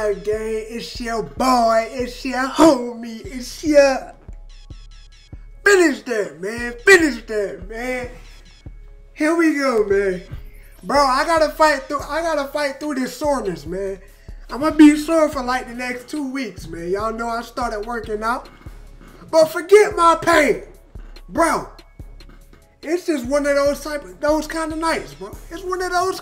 Gang, it's your boy, it's your homie, it's your... Finish that, man. Here we go, man. Bro, I gotta fight through this soreness, man. I'm gonna be sore for like the next 2 weeks, man. Y'all know I started working out. But forget my pain. Bro, it's just one of those kind of nights, bro. It's one of those.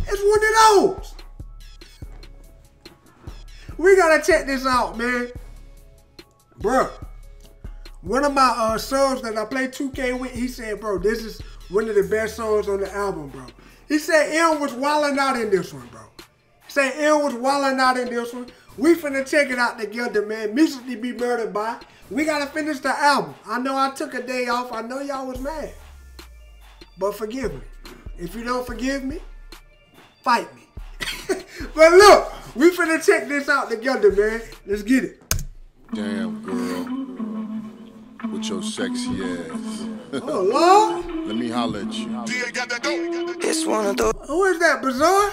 We gotta check this out, man. Bro, one of my songs that I play 2K with, he said, bro, this is one of the best songs on the album, bro. He said M was wilding out in this one, bro. He said M was wilding out in this one. We finna check it out together, man. Musically Be Murdered By. We gotta finish the album. I know I took a day off. I know y'all was mad. But forgive me. If you don't forgive me, fight me. But look, we finna check this out together, man. Let's get it. Damn, girl. With your sexy ass. Oh, Lord. Let me holler at you. It's one of those. Who is that, Bizarre?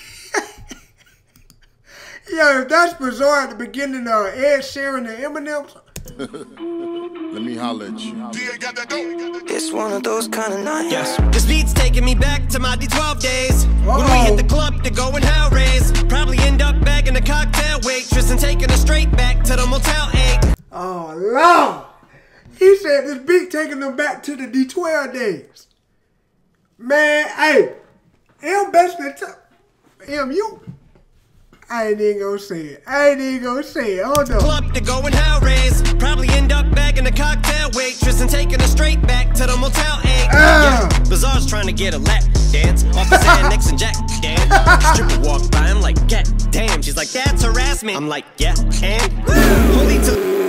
Yo, if that's Bizarre at the beginning of Ed Sheeran and Eminem. Let me holler at you. It's one of those kind of nights. Yes. This beat's taking me back to my D12 days. When we hit the club to go and hell raise. Probably end up bagging a cocktail waitress and taking her straight back to the Motel 8. Oh, Lord. He said this beat taking them back to the D12 days. Man, hey, M basically M, you. I ain't even gonna say it. Hold on. Club to go and hell raise. Probably end up bagging a cocktail waitress and taking her straight back to the Motel 8. Yeah. Bizarre's trying to get a lap dance off his Nixon Jack. Damn. Stripper walked by, I'm like, God damn. She's like, that's harassment. I'm like, yeah, and holy to.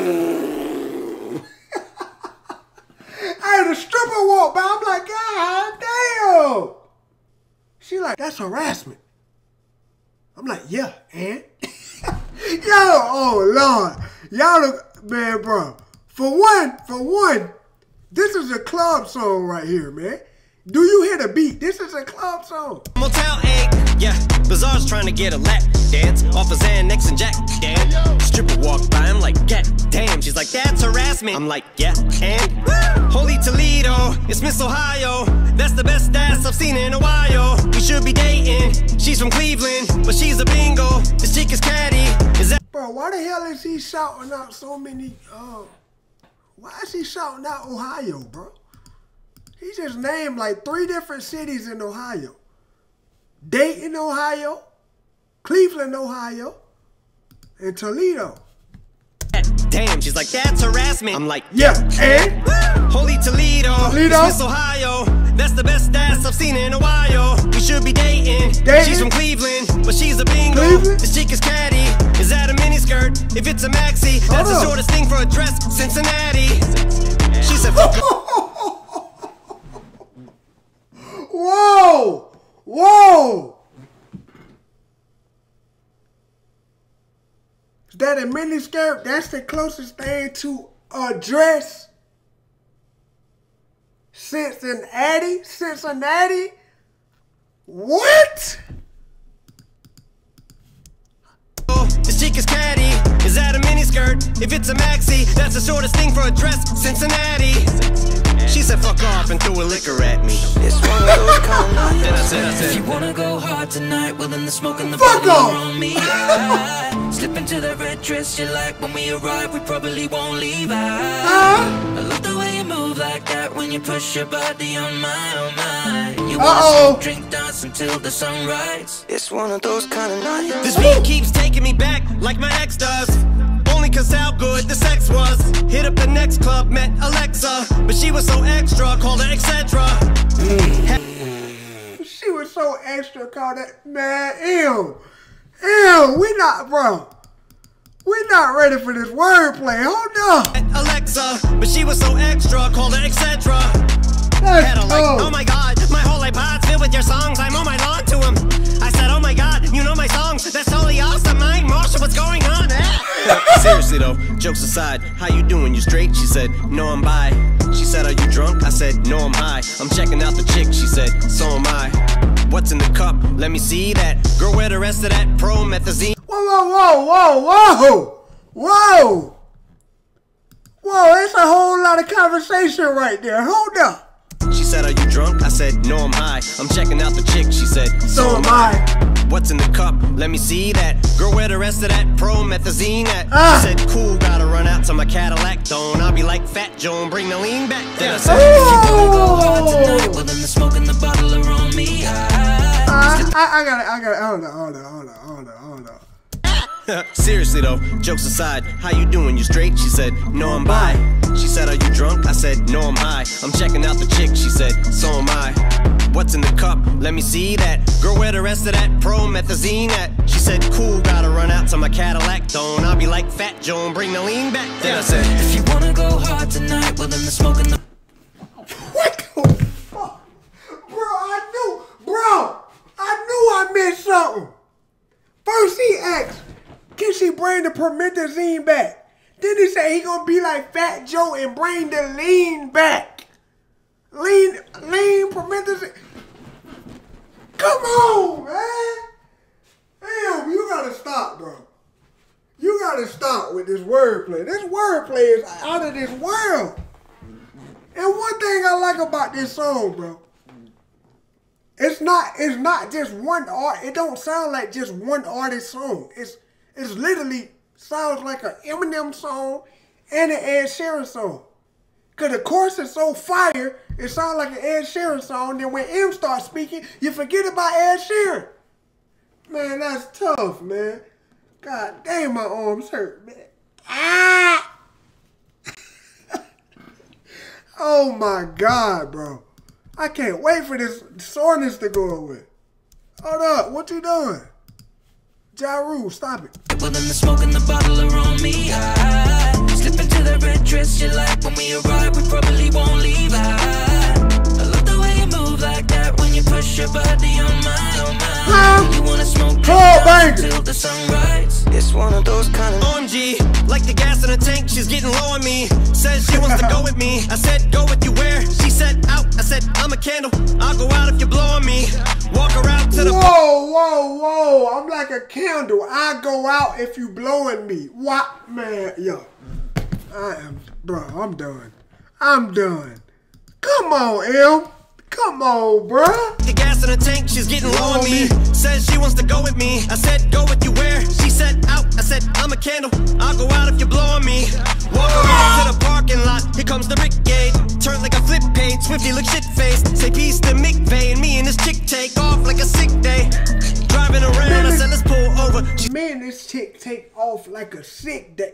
Hey, the stripper walked by. I'm like, God damn. She like, that's harassment. I'm like, yeah, and? Yo, oh, Lord. Y'all look, man, bro. For one, this is a club song right here, man. Do you hear the beat? This is a club song. Motel 8, yeah. Bizarre's trying to get a lap dance off his Nixon Jack. Damn. Stripper walked by, I'm like, God damn. She's like, that's harassment. I'm like, yeah, and? Holy Toledo, it's Miss Ohio. That's the best ass I've seen in a while. We should be dating. She's from Cleveland, but she's a bingo. This chick is catty. Is that? Bro, why the hell is he shouting out so many, why is he shouting out Ohio, bro? He just named like 3 different cities in Ohio. Dayton, Ohio, Cleveland, Ohio, and Toledo. Damn, she's like, that's harassment. I'm like, yeah, and? Holy Toledo, it's Miss Ohio. That's the best ass I've seen in a while. We should be dating. She's from Cleveland, but she's a bingo. This chick is catty. Is that a miniskirt? If it's a maxi, that's the shortest thing for a dress. Cincinnati. She said, fuck. Whoa! Whoa! Is that a miniskirt? That's the closest thing to a dress. Cincinnati? What? This chick is catty. Is that a miniskirt? If it's a maxi, that's the shortest thing for a dress. Cincinnati. She said fuck off and threw a liquor at me. It's one of those kind of nights. If you wanna go hard tonight, well then the smoke and the fuck off on me. Slip into the red dress you like. When we arrive, we probably won't leave. I love the way you move like that when you push your body on my. You wanna drink, dance until the sunrise. It's one of those kind of nights. this beat keeps taking me back like my ex does. Only cause how good the sex was. Hit up the next club, met Alexa, but she was so extra, called her etc. She was so extra, called it, man, ew, we not, bro. We not ready for this wordplay, hold on. Alexa, but she was so extra, called her etc. Had her like, oh my god, my whole iPod's filled with your songs, I'm on my lawn to him. I said, oh my god, you know my songs, that's totally awesome, mine, Marsha, what's going on? Seriously though, jokes aside, how you doing, you straight? She said, no I'm bi. She said, are you drunk? I said, no I'm high. I'm checking out the chick, she said, so am I. What's in the cup? Let me see that. Girl, where the rest of that promethazine? Whoa, whoa, whoa, whoa, whoa, whoa. Whoa, that's a whole lot of conversation right there. Hold up. She said, are you drunk? I said, no, I'm high. I'm checking out the chick. She said, So am I. What's in the cup? Let me see that. Girl, where the rest of that promethazine at? She said, cool, gotta run out to my Cadillac. Don't I'll be like Fat Joan, bring the lean back. Then I said, if you wanna go hard tonight, well then the smoke and the bottle are on me. I got it. Hold on. seriously though, jokes aside, how you doing? You straight? She said, no, I'm bi. She said, are you drunk? I said, no, I'm high. I'm checking out the chick. She said, so am I. What's in the cup? Let me see that. Girl, where the rest of that promethazine at? She said, cool, gotta run out to my Cadillac. Don't I'll be like Fat Joan, bring the lean back. Then I said, if you wanna go hard tonight, well then the smoke and the What the fuck? I knew I missed something. First he asked, can she bring the promethazine back? Then he said he gonna be like Fat Joe and bring the lean back. Lean promethazine. Come on, man. Damn, you gotta stop, bro. You gotta stop with this wordplay. This wordplay is out of this world. And one thing I like about this song, bro, it's not just one art. It don't sound like just one artist song. It's literally sounds like an Eminem song and an Ed Sheeran song. Cause the chorus is so fire, it sounds like an Ed Sheeran song. Then when M starts speaking, you forget about Ed Sheeran. Man, that's tough, man. God damn, my arms hurt, man. Ah! Oh my God, bro. I can't wait for this soreness to go away. Hold up, what you doing? Ja Rule, stop it. well then the smoke and the bottle are on me. Slip into the red dress you like. When we arrive, we probably won't leave. I love the way you move like that when you push your body on mine. You wanna smoke till the sunrise. It's one of those kind of OMG, like the gas in the tank, she's getting low on me. Says she wants to go with me. I said, go with you where? She said, out. I said, I'm a candle. I'll go out if you blow on me. Walk around to the Whoa, I'm like a candle. I go out if you blowing me. What, man? Yo, I'm done. I'm done. Come on, M. Come on, bruh. The gas in the tank, she's getting low on me. Says she wants to go with me. I said, go with you where? She said, out. I said, I'm a candle. I'll go out if you blow on me. Walk around to the parking lot. Here comes the brigade. Turn like a flip page. Swifty look shit-faced. Say peace to McVeigh. And me and this chick take off like a sick day. Driving around, I said, let's pull over. Man, this chick take off like a sick day.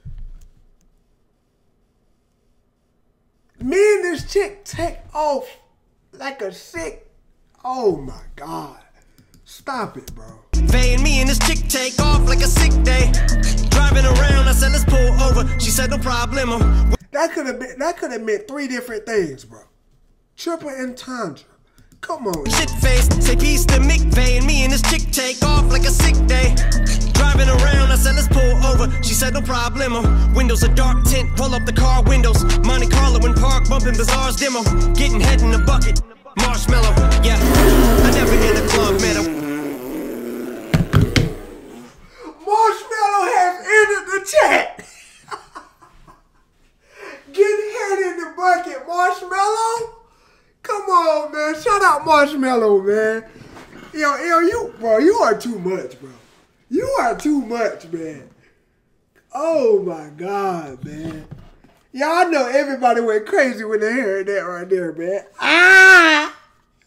Man, this chick take off like a sick. Oh my God. Stop it, bro. And me and this chick take off like a sick day. Driving around, I said, let's pull over. She said, no problemo. That could have meant three different things, bro. Triple entendre. Come on. Shit faced, say peace to McVeigh. And me and this chick take off like a sick day. Driving around, I said, let's pull over. She said, no problemo. Windows are dark tint, pull up the car windows. Monte Carlo in park, bumping Bazaar's demo. Getting head in the bucket. Marshmallow, yeah. I never in a club, man. Marshmallow has entered the chat. Getting head in the bucket, Marshmallow. Come on, man. Shout out Marshmallow, man. Yo, you are too much, bro. You are too much, man. Oh my God, man. Y'all know everybody went crazy when they heard that right there, man. Ah!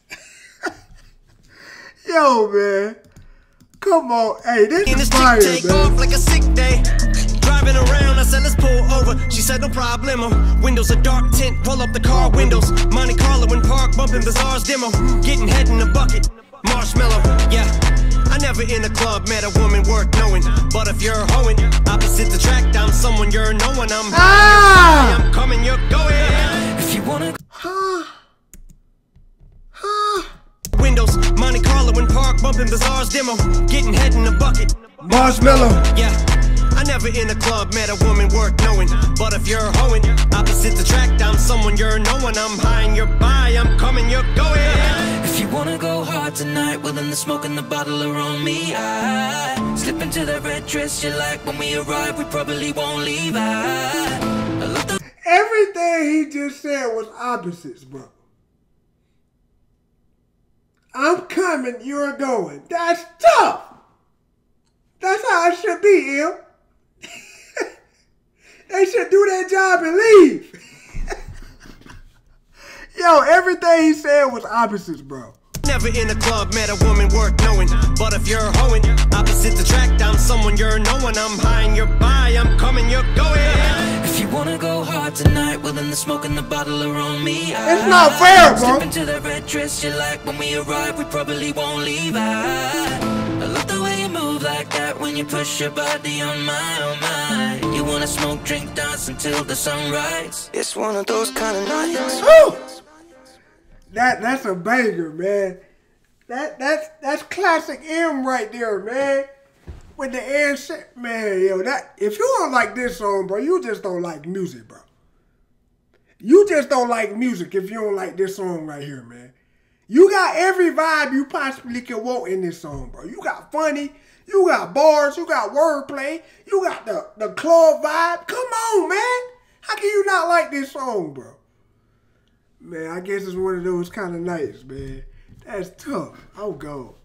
Yo, man. Come on. Hey, this is fire, man. Take off like a sick day. Driving around, I said, let's pull over. She said, no problemo. Windows are dark tint, pull up the car windows. Monte Carlo in park, bumping Bazaar's demo. Getting head in the bucket. Marshmallow, yeah. I never in a club met a woman worth knowing. But if you're hoeing, opposite the track, I'm someone you're knowing. I'm coming, you're going. if you wanna Windows, Monte Carlo in park, bumping Bazaar's demo. Getting head in the bucket. Marshmallow. Yeah, I never Never in a club met a woman worth knowing. But if you're hoeing, opposites attract. I'm someone you're knowing. I'm high and you're by. I'm coming, you're going. If you wanna go hard tonight, well then the smoke and the bottle are on me. I slip into that red dress you like. When we arrive, we probably won't leave. I love the Everything he just said was opposites, bro. I'm coming, you're going. That's tough. That's how it should be, Em. They should do their job and leave. Yo, everything he said was opposites, bro. Never in a club met a woman worth knowing. But if you're hoeing, opposites attract. I'm someone you're knowing. I'm high and you're by. I'm coming, you're going. If you wanna go hard tonight, well then the smoke and the bottle are on me. It's not fair, bro. Slip into that red dress you like. When we arrive, we probably won't leave. I love the way you move like that when you push your body on my. You wanna smoke, drink, dance until the sunrise. It's one of those kind of nights. Woo! That's a banger, man. That's classic M right there, man. With the air shit, man, yo, that if you don't like this song, bro, you just don't like music, bro. You just don't like music if you don't like this song right here, man. You got every vibe you possibly can want in this song, bro. You got funny, you got bars, you got wordplay, you got the club vibe. Come on, man. How can you not like this song, bro? Man, I guess it's one of those kind of nights, man. That's tough. I'll go.